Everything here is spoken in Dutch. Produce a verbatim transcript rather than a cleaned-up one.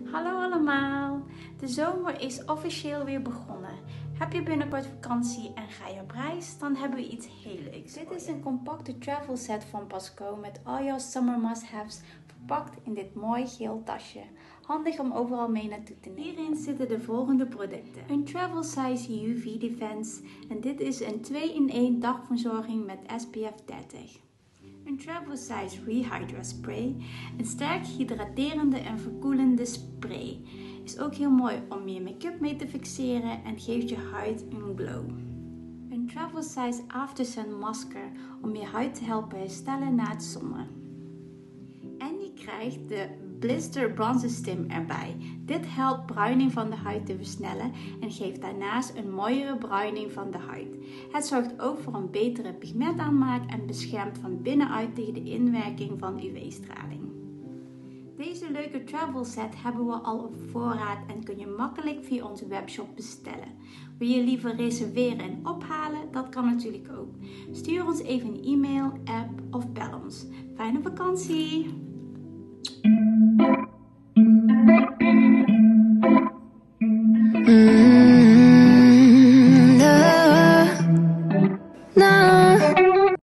Hallo allemaal! De zomer is officieel weer begonnen. Heb je binnenkort vakantie en ga je op reis? Dan hebben we iets heel leuks. Dit is een compacte travel set van Pasco met al jouw summer must-haves verpakt in dit mooi geel tasje. Handig om overal mee naartoe te nemen. Hierin zitten de volgende producten. Een travel size U V defense en dit is een twee in één dagverzorging met S P F dertig. Een travel size Rehydra spray, een sterk hydraterende en verkoelende spray. Is ook heel mooi om je make-up mee te fixeren en geeft je huid een glow. Een travel size after sun masker om je huid te helpen herstellen na het zonnen. En je krijgt de Blister Bronzer Stim erbij. Dit helpt bruining van de huid te versnellen en geeft daarnaast een mooiere bruining van de huid. Het zorgt ook voor een betere pigmentaanmaak en beschermt van binnenuit tegen de inwerking van U V-straling. Deze leuke travel set hebben we al op voorraad en kun je makkelijk via onze webshop bestellen. Wil je liever reserveren en ophalen? Dat kan natuurlijk ook. Stuur ons even een e-mail, app of bel ons. Fijne vakantie! Mm.